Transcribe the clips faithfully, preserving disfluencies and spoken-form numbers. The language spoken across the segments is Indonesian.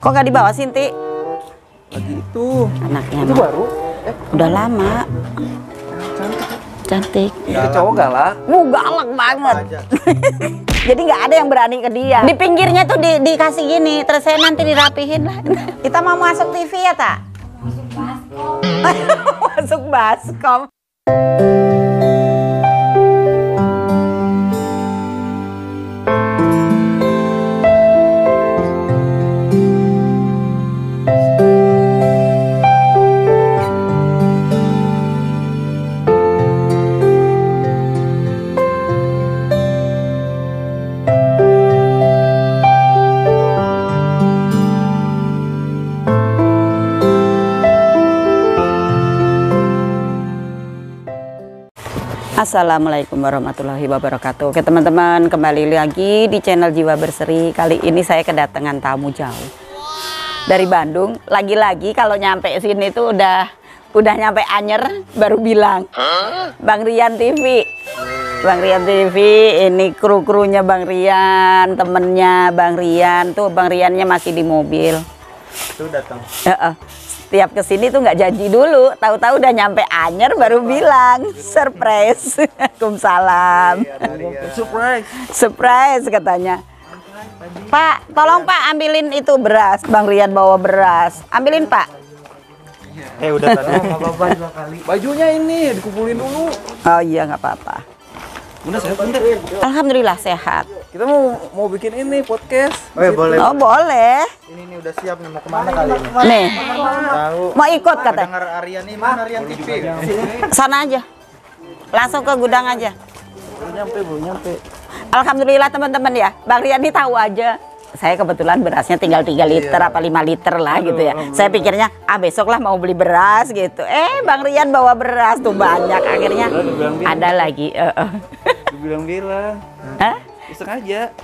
Kok nggak dibawa Sinti? Lagi itu. Anaknya itu baru? Eh, udah lama. Cantik. Cantik. Itu cowok galak. Mu galak banget. Jadi nggak ada yang berani ke dia. Di pinggirnya tuh di, dikasih gini, terus saya nanti dirapihin lah. Kita mau masuk T V ya tak? Masuk baskom. Masuk baskom. Assalamualaikum warahmatullahi wabarakatuh. Oke teman-teman, kembali lagi di channel Jiwa Berseri. Kali ini saya kedatangan tamu jauh dari Bandung. Lagi-lagi kalau nyampe sini tuh udah udah nyampe Anyer baru bilang Bang Rian T V. Bang Rian T V, ini kru-krunya Bang Rian, temennya Bang Rian. Tuh Bang Riannya masih di mobil. Tuh datang. Uh -uh. Tiap kesini tuh nggak janji dulu, tahu-tahu udah nyampe Anyer baru bilang surprise. Waalaikumsalam. Surprise. Surprise katanya. Pak, tolong Pak ambilin itu beras. Bang Rian bawa beras. Ambilin Pak. Eh udah tadi nggak apa-apa dua kali. Bajunya ini dikumpulin dulu. Oh iya nggak apa-apa. Bunda sehat Bunda? Alhamdulillah sehat. Kita mau mau bikin ini podcast. Oh ya boleh. Oh boleh. Ini nih udah siap nih, mau kemana kali ini? Nih. Tahu. Mau ikut katanya. Dengar Aryan nih, mana Aryan T V? Sana aja. Langsung ke gudang aja. Belum nyampe, belum nyampe. Alhamdulillah teman-teman ya. Bang Rian ini tahu aja. Saya kebetulan berasnya tinggal tiga liter apa lima liter lah gitu ya. Saya pikirnya ah besok lah mau beli beras gitu. Eh Bang Rian bawa beras tuh banyak akhirnya. Ada lagi. Uh -uh. Dibilang-bilang. Hah? Iseng aja.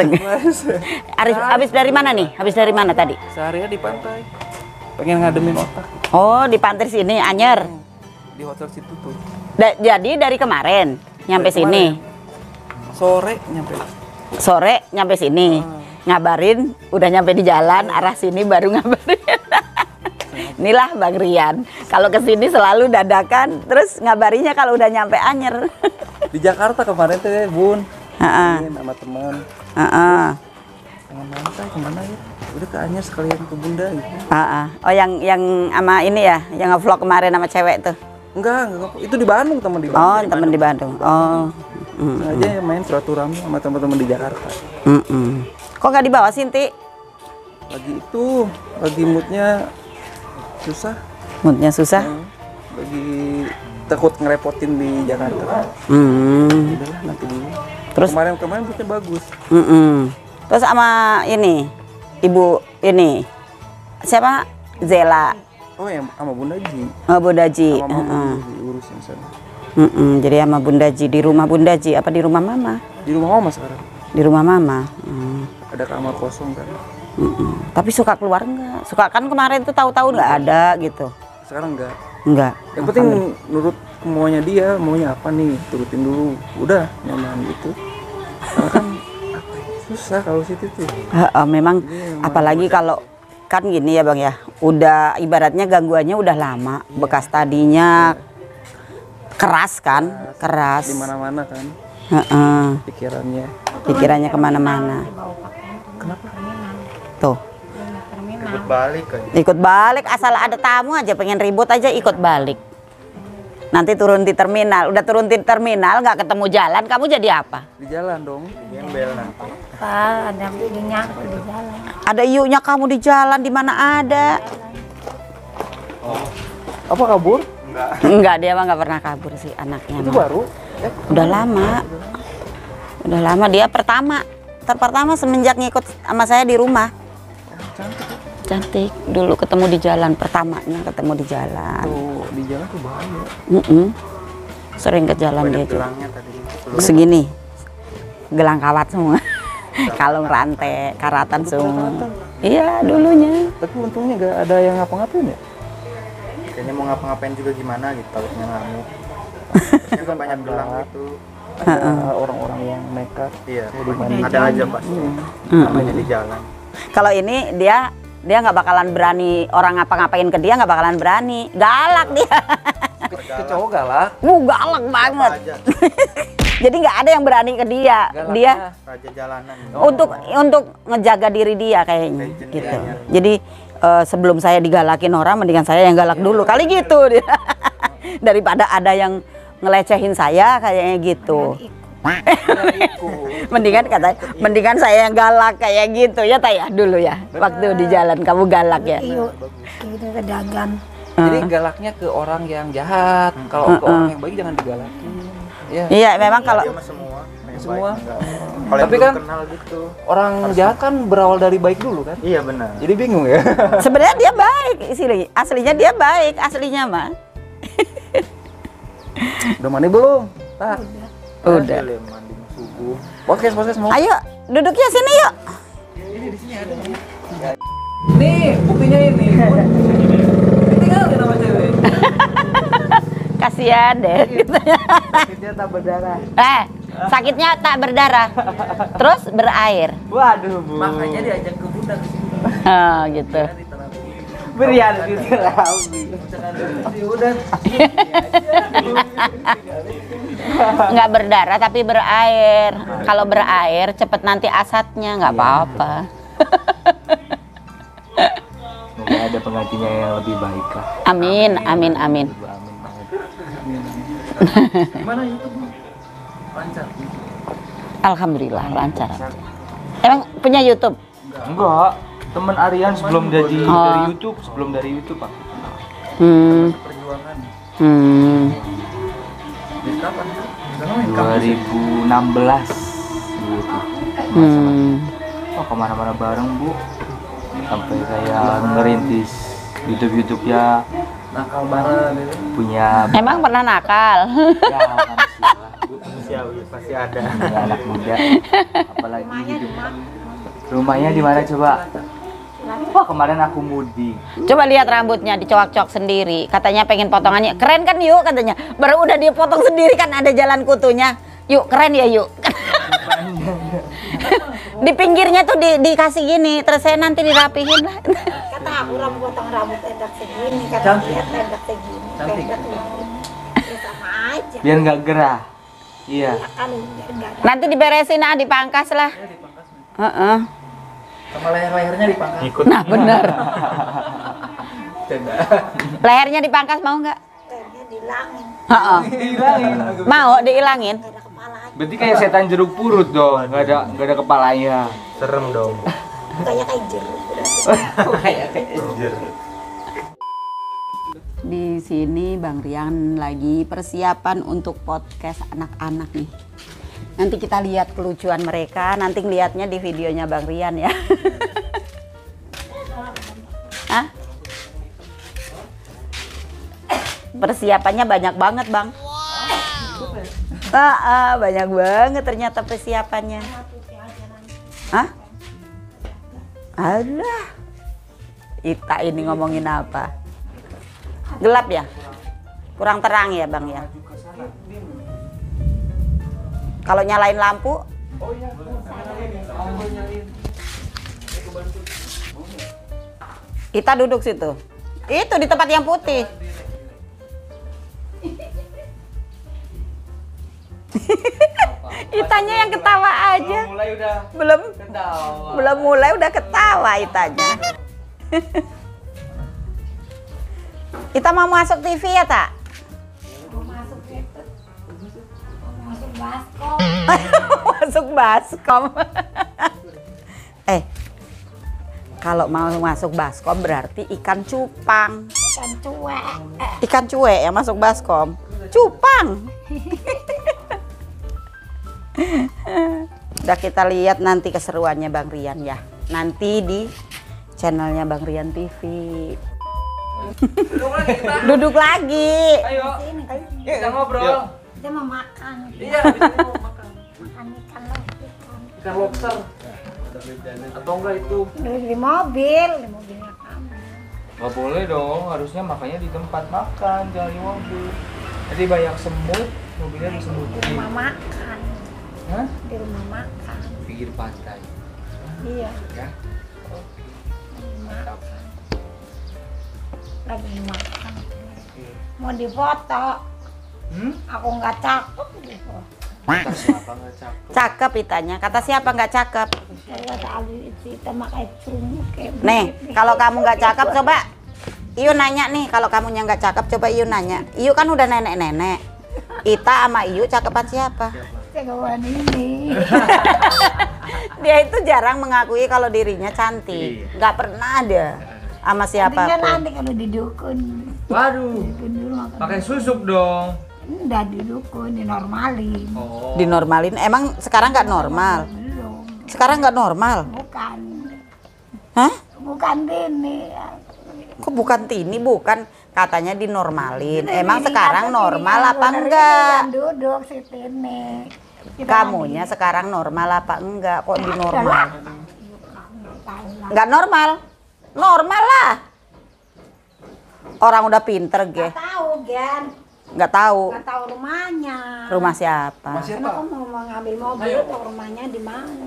Habis, habis dari mana nih? Habis dari mana tadi? Seharian di pantai. Pengen ngademin otak. Oh di pantai sini Anyer. Di hotel situ tuh. Da jadi dari kemarin nyampe Dari sini. kemarin. Sore nyampe. Sore nyampe sini. Ngabarin udah nyampe di jalan arah sini baru ngabarin. Inilah Bang Rian. Kalau kesini selalu dadakan, terus ngabarinya kalau udah nyampe Anyer. Di Jakarta kemarin tuh ya, Bun. Heeh. Sama teman. Heeh. Pengen mantai kemana ya? Udah ke Anyer sekalian ke Bunda gitu. Heeh. Oh yang yang sama ini ya, yang nge-vlog kemarin sama cewek tuh. Enggak, enggak. Itu di Bandung, teman di Bandung. Oh, temen di Bandung. Oh. Mm -mm. Aja main silaturahmi sama teman-teman di Jakarta. Mm -mm. Kok nggak dibawa Sinti? Lagi itu, lagi moodnya susah. Moodnya susah? Hmm, lagi takut ngerepotin di Jakarta. Hmm. Udahlah nanti dulu. Terus kemarin-kemarin moodnya bagus. Mm -mm. Terus sama ini, ibu ini siapa? Zela. Oh ya, sama Bunda Ji. Oh Bunda Ji. Sama Mama Uh -uh. Ji urusin sana. Mm -mm. Jadi sama Bunda Ji di rumah Bunda Ji apa di rumah Mama? Di rumah Mama sekarang. Di rumah Mama. Hmm. Ada kamar kosong kan. Mm -mm. Tapi suka keluar enggak? Suka kan kemarin tuh tahu-tahu nggak ada gitu. Sekarang enggak. Enggak. Yang penting nurut maunya dia, maunya apa nih, turutin dulu. Udah nyaman gitu. Karena kan apa ya, susah kalau situ tuh. Uh, uh, memang Ini apalagi kalau kan gini ya Bang ya. Udah ibaratnya gangguannya udah lama. Iya. Bekas tadinya keras kan, keras. Di mana-mana kan Uh -uh. pikirannya. Pikirannya kemana-mana. Kenapa? Tuh. Ikut balik aja. Ikut balik asal ada tamu aja pengen ribut aja ikut balik. Nanti turun di terminal, udah turun di terminal nggak ketemu jalan, kamu jadi apa? Di jalan dong. Gembel nanti. Pak, ada iunya aku di jalan. Ada iunya kamu di jalan, di mana ada? Apa kabur? Enggak. Enggak, dia mah nggak pernah kabur sih anaknya. Itu mah. baru? Eh, Udah lama. Udah lama dia pertama. Terpertama semenjak ngikut sama saya di rumah. cantik. Cantik. Dulu ketemu di jalan, pertamanya ketemu di jalan. Tuh, di jalan tuh bahaya. Mm -mm. Sering ke jalan dia Banyak juga. gelangnya tadi. Segini. Gelang kawat semua. Kalung rantai, karatan semua. Iya, dulunya. Tapi untungnya gak ada yang ngapa-ngapain ya? Kayaknya mau ngapa-ngapain juga gimana gitu, takutnya ngamuk. Itu kan banyak gelang gitu. Ada orang-orang yang nekat. Iya, Mau dimana. ada aja pasti. Mm. Namanya di jalan. Kalau ini dia Dia nggak bakalan berani, orang ngapa-ngapain ke dia nggak bakalan berani. Galak dia. Ke cowok galak. Uh, galak banget. Jadi nggak ada yang berani ke dia. Galaknya. Dia Raja jalanan. untuk untuk ngejaga diri dia kayaknya gitu. Jadi eh, sebelum saya digalakin orang, mendingan saya yang galak dulu kali gitu. Daripada ada yang ngelecehin saya kayaknya gitu. Mendingan kata, mendingan saya yang galak kayak gitu ya Taya dulu ya. Waktu di jalan kamu galak ya. Iya, kita pedagang. Jadi galaknya ke orang yang jahat. Kalau ke orang yang baik jangan digalakin. Iya. Iya, memang kalau Dia mah semua. yang Semua. baik enggak. Kalau Tapi yang kan belum kenal gitu. orang jahat kan berawal dari baik dulu kan. Iya benar. Jadi bingung ya. sebenarnya dia baik, asli- aslinya dia baik, aslinya mah. Udah mandi belum? Tak. Udah. Hasil yang mandi subuh. Podcast podcast mau. Ayo, duduknya sini yuk. Nih, buktinya ini. Tinggal nama cewek. Kasihan deh. Gitu. Dia tak berdarah. Eh, sakitnya tak berdarah, terus berair. Waduh, Bu. Makanya diajak ke Bunda ke sini. Oh, gitu. Berian di terapi. Udah. Nggak berdarah tapi berair. Kalau berair cepet nanti asatnya nggak apa-apa. Semoga ada penggantinya yang lebih baik lah. Amin, amin, amin. Amin banget. Gimana itu, Bu? Lancar. Alhamdulillah lancar. Emang punya YouTube? Enggak, temen Aryan sebelum dari Oh. dari YouTube, sebelum dari YouTube Pak. Hmm, Perjuangan. hmm. Dari kapan? dua ribu enam belas gitu. Hmm. Oh, kemana-mana bareng Bu. Sampai saya ngerintis YouTube-YouTube ya Nakal bareng gitu. punya Emang pernah nakal? ya manusia lah, Bu. Manusiawi pasti ada. Punya anak muda. Apalagi hidup. Rumahnya di mana coba? Wah, kemarin aku mudik. Coba lihat rambutnya dicowak-cowak sendiri. Katanya pengen potongannya. Keren kan yuk katanya. Baru udah dia potong sendiri kan ada jalan kutunya. Yuk keren ya yuk. Di pinggirnya tuh di, dikasih gini. Terus saya nanti dirapihin lah. Kata aku rambut potong rambut pendek segini, kata dia pendek segini, pendek begini. Ya sama aja. Biar nggak gerah. Iya. Ya kan biar enggak ada. Nanti diberesin ah dipangkas lah. Heeh. Sama leher-lehernya dipangkas. Ikut. Nah bener. Canda. Lehernya dipangkas mau nggak? Kayaknya dilangin, Heeh. Hilangin. Mau diilangin? nggak ada kepalanya. Berarti kayak setan jeruk purut dong, nggak ada nggak ada kepalanya. Serem dong. Kayak kayak jeruk. Kayak kayak Di sini Bang Rian lagi persiapan untuk podcast anak-anak nih. Nanti kita lihat kelucuan mereka, nanti ngeliatnya di videonya Bang Rian ya. Hah? Persiapannya banyak banget Bang. Ah, ah, banyak banget ternyata persiapannya. Hah? Alah. Ita ini ngomongin apa? Gelap ya? Kurang terang ya Bang ya? Kalau nyalain lampu? Ita duduk situ. Itu di tempat yang putih. Itanya yang ketawa aja. Mulai udah Belum ketawa. belum mulai udah ketawa Itanya. Ita mau masuk T V ya, Tak? Mau masuk itu, mau masuk baskom. Masuk baskom. Eh, kalau mau masuk baskom berarti ikan cupang. Ikan cuek. Eh, Ikan cuek yang masuk baskom. Cupang. Udah kita lihat nanti keseruannya Bang Rian ya. Nanti di channelnya Bang Rian T V. Duduk lagi. Ayo, sini kan kita ngobrol. kita mau makan. Iya, di sini mau makan. Makan ikan lagi ikan. Ikan lobster. Atau enggak itu? Udah di mobil, di mobilnya kamu. Nggak boleh dong, harusnya makannya di tempat makan, jangan di mobil. Jadi banyak semut, mobilnya Di disemutin. rumah makan. Hah? Di rumah makan. Pinggir pantai. Iya. Ya. makan. Lagi makan. Mau difoto. Hmm? Aku nggak cakep gitu. Kata siapa nggak cakep? Cakep itanya. Kata siapa nggak cakep? Saya kali kita makai cumi kayak Nih, kalau kamu nggak cakep coba Iyu nanya nih, kalau kamunya nggak cakep coba Iyu nanya. Iyu kan udah nenek-nenek. Ita sama Iyu cakepan siapa? cakepan ini. Dia itu jarang mengakui kalau dirinya cantik. Nggak pernah ada sama Nanti siapapun. nanti kalau di dukun. Waduh, Dukun dulu makan. pakai susuk dong. Udah di dukun, dinormalin. Oh. Dinormalin. Emang sekarang nggak normal? Belum. Sekarang nggak normal? Bukan. Hah? Bukan ini. Kok bukan Tini? Bukan. Katanya dinormalin. Emang Ini sekarang apa, normal ini apa yang enggak? yang duduk si Tini. Kita Kamunya sekarang normal apa enggak? Kok di normal? lagi- tahu lah. Enggak normal? Normal lah. Orang udah pinter, ge. Nggak tahu, Gen. Nggak tahu. Nggak tahu rumahnya. Rumah siapa? Masih Karena apa? aku mau mengambil mobil, tahu rumahnya di mana.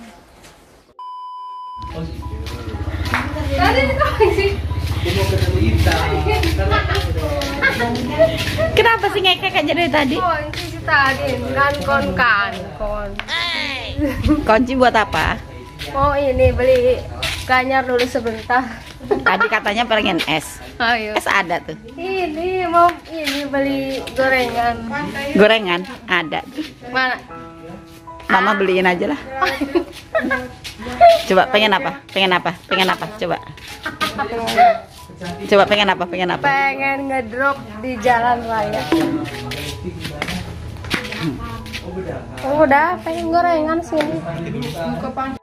Kenapa sih ngekek aja dari tadi? Kon sih tadi kan kon kan kon. Kunci buat apa? Mau ini beli ganyar dulu sebentar. Tadi katanya pengen es. Ayo. Es ada tuh. Ini mau ini beli gorengan. Gorengan ada. Mana? Mama beliin aja lah. Coba pengen apa? Pengen apa? Pengen apa? Coba. Coba pengen apa? Pengen apa? Pengen ngedrop di jalan raya. Oh, udah pengen gorengan sini.